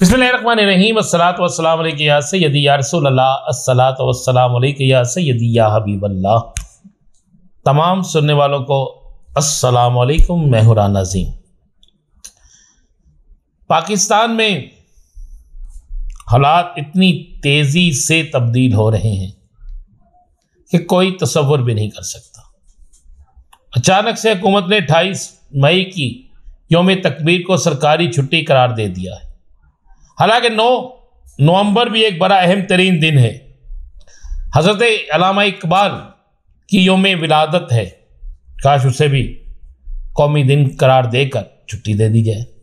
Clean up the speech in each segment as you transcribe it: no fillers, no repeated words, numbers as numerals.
बिस्मिल्लाहिर्रहमानिर्रहीम अस्सलातु वस्सलाम अलैका या सय्यदी या रसूल अल्लाह अस्सलातु वस्सलाम अलैका या सय्यदी या हबीब अल्लाह। तमाम सुनने वालों को अस्सलाम वालेकुम। मैं हूं राना अज़ीम। पाकिस्तान में हालात इतनी तेज़ी से तब्दील हो रहे हैं कि कोई तसव्वुर भी नहीं कर सकता। अचानक से हुकूमत ने 28 मई की यौम तकबीर को सरकारी छुट्टी करार दे दिया है। हालांकि 9 नवंबर भी एक बड़ा अहम तरीन दिन है। हज़रत अल्लामा इकबाल की यौम विलादत है। काश उसे भी कौमी दिन करार देकर छुट्टी दे दी जाए।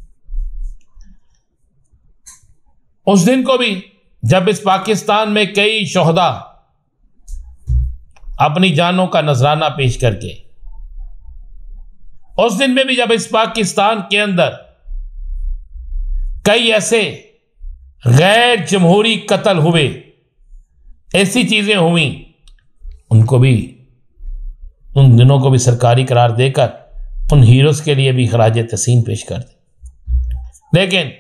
उस दिन को भी जब इस पाकिस्तान में कई शोहदा अपनी जानों का नजराना पेश करके, उस दिन में भी जब इस पाकिस्तान के अंदर कई ऐसे गैर जमहूरी कत्ल हुए, ऐसी चीजें हुई, उनको भी, उन दिनों को भी सरकारी करार देकर उन हीरोज के लिए भी खराज तहसीन पेश कर दे। लेकिन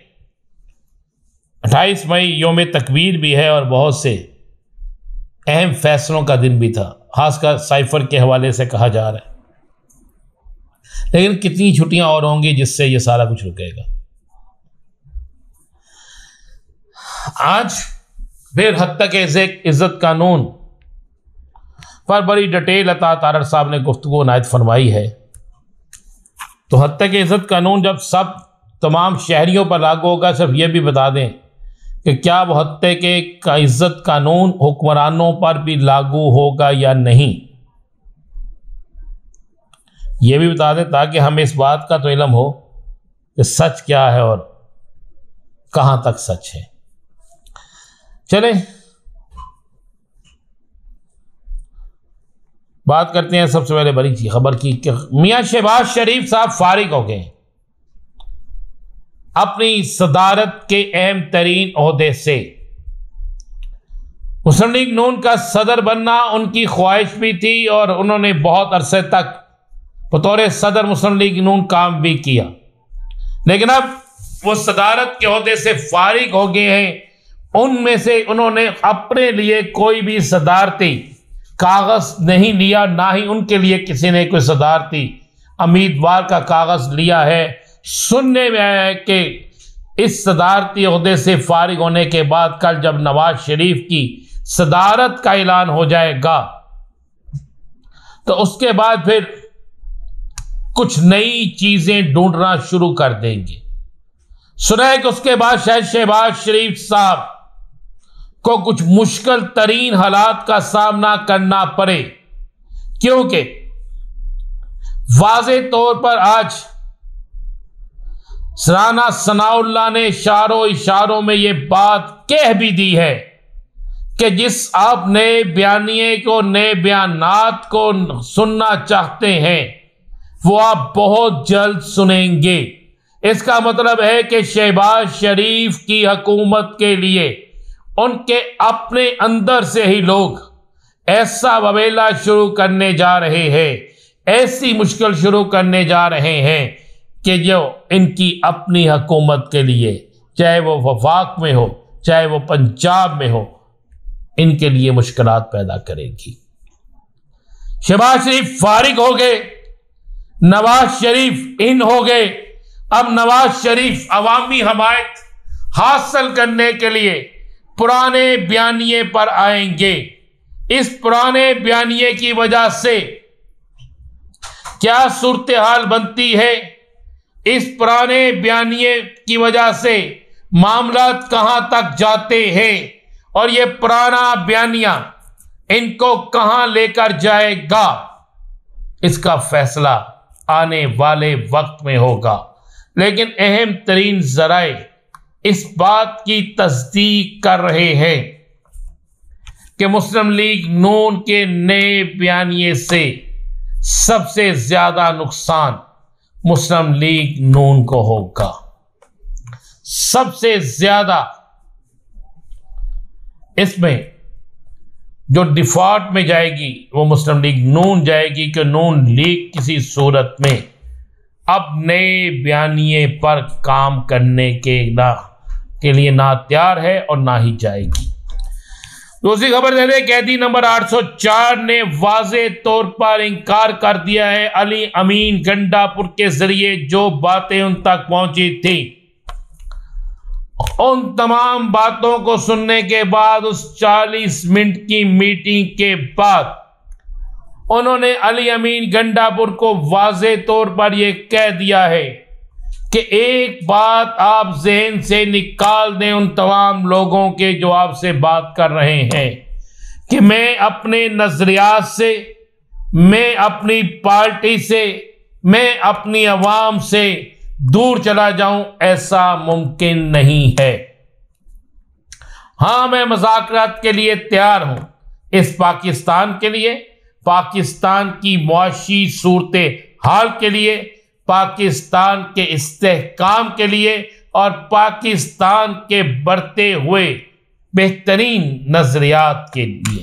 28 मई यौम तकबीर भी है और बहुत से अहम फैसलों का दिन भी था, खासकर साइफर के हवाले से कहा जा रहा है। लेकिन कितनी छुट्टियां और होंगी जिससे ये सारा कुछ रुकेगा। आज फिर हद तक इज्जत कानून पर बड़ी डिटेल अता तारड़ साहब ने गुफ्तगू नायत फरमाई है। तो हद तक इज्जत कानून जब सब तमाम शहरियों पर लागू होगा, सिर्फ ये भी बता दें कि क्या वो हद तक इज्जत कानून हुक्मरानों पर भी लागू होगा या नहीं, ये भी बता दें ताकि हमें इस बात का तो इल्म हो कि सच क्या है और कहां तक सच है। चले बात करते हैं सबसे पहले बड़ी खबर की कि मियां शहबाज शरीफ साहब फारिग हो गए अपनी सदारत के अहम तरीन ओहदे से। मुस्लिम लीग नून का सदर बनना उनकी ख्वाहिश भी थी और उन्होंने बहुत अरसे तक बतौर सदर मुस्लिम लीग नून काम भी किया। लेकिन अब वो सदारत के ओहदे से फारिग हो गए हैं। उनमें से उन्होंने अपने लिए कोई भी सदारती कागज नहीं लिया, ना ही उनके लिए किसी ने कोई सदारती उम्मीदवार का कागज लिया है। सुनने में आया है कि इस सदारती ओहदे से फारिग होने के बाद कल जब नवाज शरीफ की सदारत का ऐलान हो जाएगा तो उसके बाद फिर कुछ नई चीजें ढूंढना शुरू कर देंगे। सुना है कि उसके बाद शायद शहबाज शरीफ साहब को कुछ मुश्किल तरीन हालात का सामना करना पड़े, क्योंकि वाज़े तौर पर आज राना सनाउल्लाह ने इशारों में यह बात कह भी दी है कि जिस आप नए बयानिए को, नए बयानात को सुनना चाहते हैं वो आप बहुत जल्द सुनेंगे। इसका मतलब है कि शहबाज शरीफ की हुकूमत के लिए उनके अपने अंदर से ही लोग ऐसा वबेला शुरू करने जा रहे हैं, ऐसी मुश्किल शुरू करने जा रहे हैं कि जो इनकी अपनी हुकूमत के लिए, चाहे वो वफाक में हो चाहे वो पंजाब में हो, इनके लिए मुश्किलात पैदा करेगी। शहबाज शरीफ फारिग हो गए, नवाज शरीफ इन हो गए। अब नवाज शरीफ अवामी हमायत हासिल करने के लिए पुराने बयानिए पर आएंगे। इस पुराने बयानिए की वजह से क्या सूरत हाल बनती है, इस पुराने बयानिए की वजह से मामला कहां तक जाते हैं और ये पुराना बयानिया इनको कहां लेकर जाएगा, इसका फैसला आने वाले वक्त में होगा। लेकिन अहम तरीन जराए इस बात की तस्दीक कर रहे हैं कि मुस्लिम लीग नून के नए बयानिए से सबसे ज्यादा नुकसान मुस्लिम लीग नून को होगा। सबसे ज्यादा इसमें जो डिफॉल्ट में जाएगी वो मुस्लिम लीग नून जाएगी कि नून लीग किसी सूरत में अब नए बयानिए पर काम करने के ना کے لیے نہ تیار ہے اور نہ ہی جائے گی۔ دوسری خبر دے دیں، قیدی نمبر 804 نے واضح طور پر انکار کر دیا ہے علی امین گنڈا پور کے ذریعے جو باتیں ان تک پہنچی تھی۔ ان تمام باتوں کو سننے کے بعد اس 40 منٹ کی میٹنگ کے بعد انہوں نے علی امین گنڈا پور کو واضح طور پر یہ کہہ دیا ہے کہ ایک بات آپ ذہن سے نکال دیں ان تمام لوگوں کے جو آپ سے بات کر رہے ہیں کہ میں اپنے نظریات سے، میں اپنی پارٹی سے، میں اپنی عوام سے دور چلا جاؤں، ایسا ممکن نہیں ہے۔ ہاں، میں مذاکرات کے لیے تیار ہوں، اس پاکستان کے لیے، پاکستان کی معاشی صورتحال کے لیے، پاکستان کے استحکام کے لیے اور پاکستان کے بڑھتے ہوئے بہترین نظریات کے لیے۔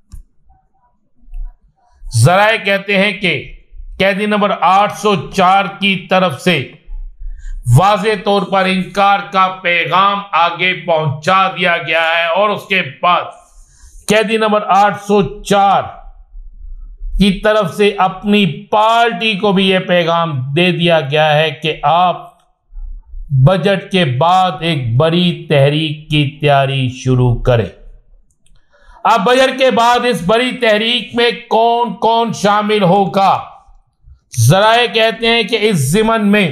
ذرائع کہتے ہیں کہ قیدی نمبر 804 کی طرف سے واضح طور پر انکار کا پیغام آگے پہنچا دیا گیا ہے اور اس کے بعد قیدی نمبر 804 کی طرف سے اپنی پارٹی کو بھی یہ پیغام دے دیا گیا ہے کہ آپ بجٹ کے بعد ایک بڑی تحریک کی تیاری شروع کریں۔ اب بجٹ کے بعد اس بڑی تحریک میں کون کون شامل ہوگا؟ ذرائع کہتے ہیں کہ اس ضمن میں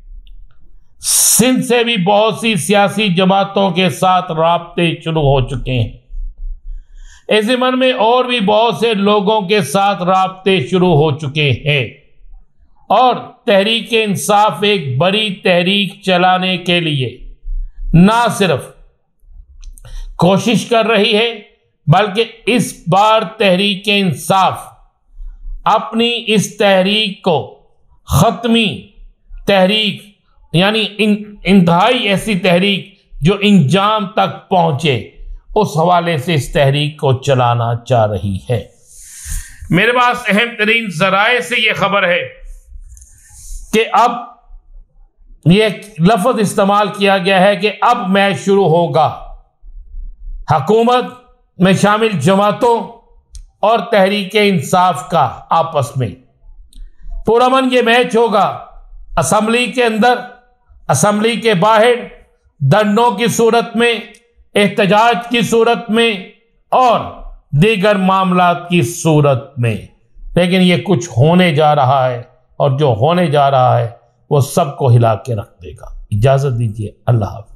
سندھ سے بھی بہت سی سیاسی جماعتوں کے ساتھ رابطے شروع ہو چکے ہیں۔ اس ضمن میں اور بھی بہت سے لوگوں کے ساتھ رابطے شروع ہو چکے ہیں اور تحریک انصاف ایک بڑی تحریک چلانے کے لیے نہ صرف کوشش کر رہی ہے بلکہ اس بار تحریک انصاف اپنی اس تحریک کو ختمی تحریک یعنی انتہائی ایسی تحریک جو انجام تک پہنچے اس حوالے سے اس تحریک کو چلانا چاہ رہی ہے۔ میرے پاس اہم ترین ذرائع سے یہ خبر ہے کہ اب یہ لفظ استعمال کیا گیا ہے کہ اب میچ شروع ہوگا حکومت میں شامل جماعتوں اور تحریک انصاف کا آپس میں پرامن یہ میچ ہوگا، اسمبلی کے اندر، اسمبلی کے باہر، دھرنوں کی صورت میں، احتجاج کی صورت میں اور دیگر معاملات کی صورت میں، لیکن یہ کچھ ہونے جا رہا ہے اور جو ہونے جا رہا ہے وہ سب کو ہلا کے رکھ دے گا۔ اجازت دیجیے، اللہ حافظ۔